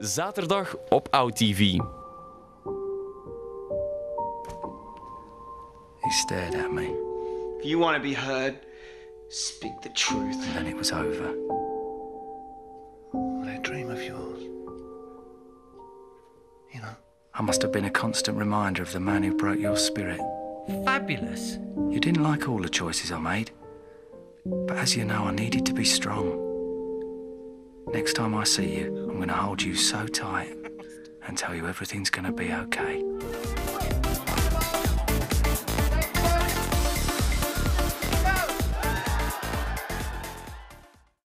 Zaterdag op OUTtv. He stared at me. If you want to be heard, speak the truth. And then it was over. That dream of yours. You know? I must have been a constant reminder of the man who broke your spirit. Fabulous. You didn't like all the choices I made. But as you know, I needed to be strong. Next time I see you, I'm going to hold you so tight and tell you everything's going to be okay.